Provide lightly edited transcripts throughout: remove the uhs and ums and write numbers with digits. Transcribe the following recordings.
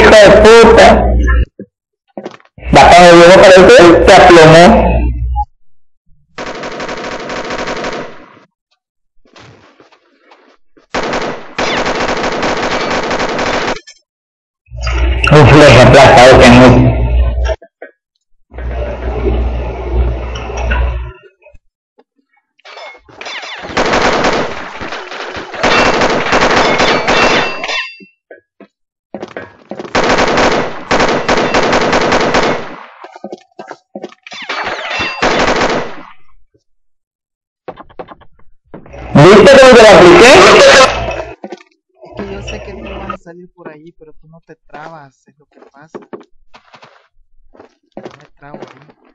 hijo de puta! Va cuando llegó para eso, se aplomó. Uf, los aplastados que no. ¿Viste cómo te lo apliqué? Es que yo sé que tú vas a salir por ahí, pero tú no te trabas, es lo que pasa. Yo me trabo ahí.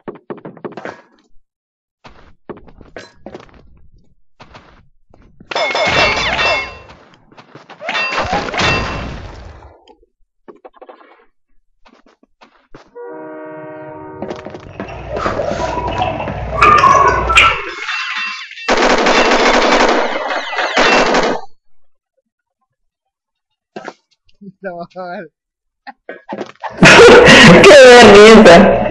Trabajar. ¡Qué bonita!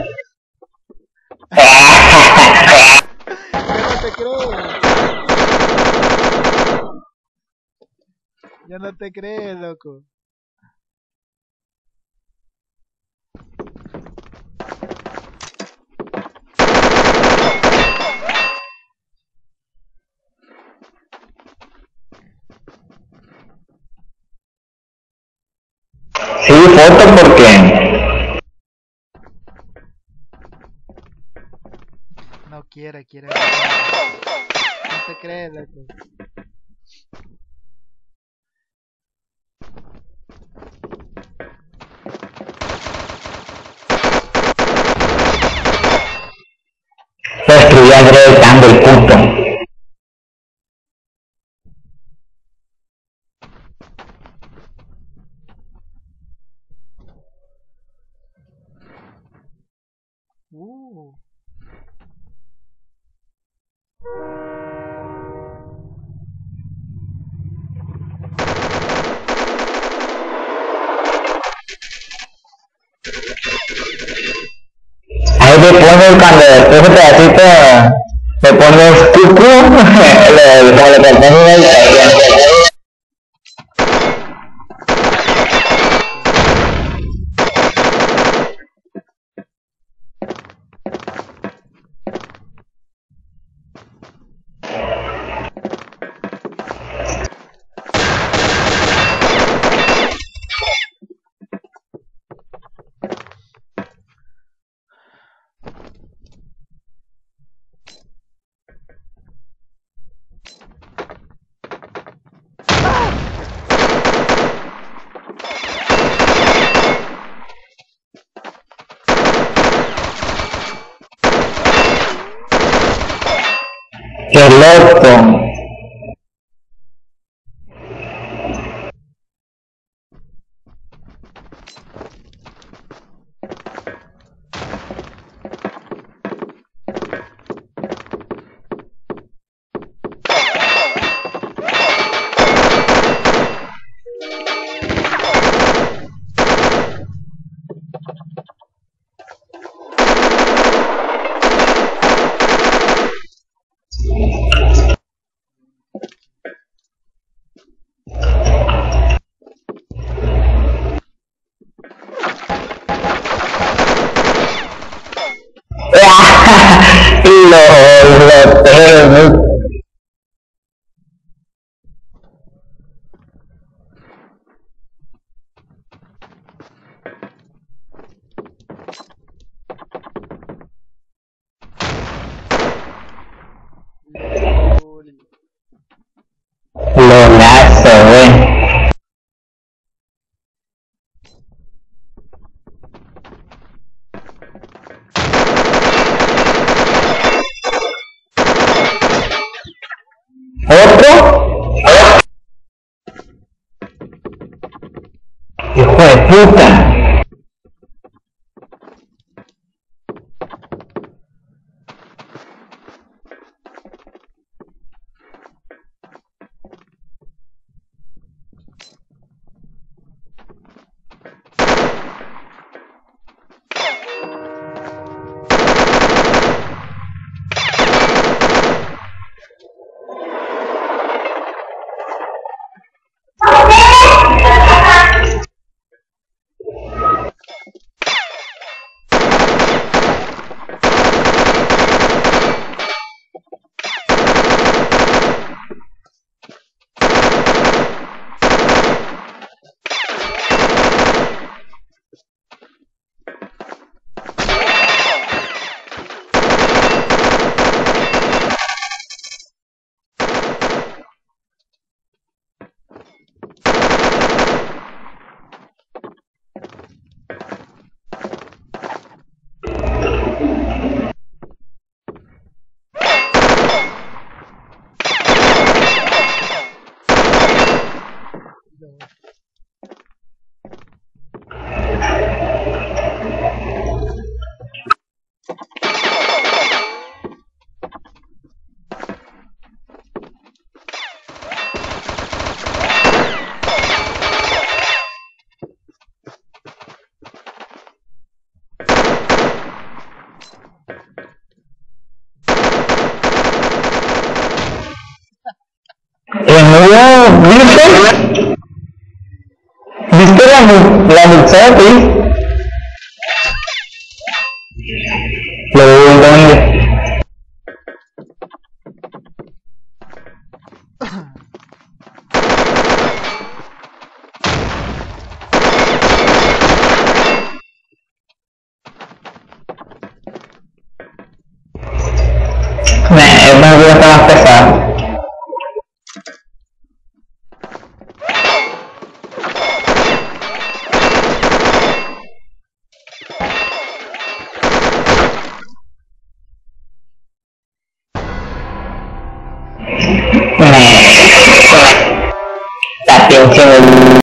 Ya no te crees, loco. Sí, foto porque... No quiere. No te crees, loco. Lo destruí agregando el punto. Ahí te pones cuando ese pedacito le pones cucú, le pones una diferencia. ¡Qué loco! Lo tengo. Lolazo, güey. ¿Otro? ¡Hijo de puta! Oh, ¿viste la Mixopi? ¿Dónde? Esta no está más pesada. La pinche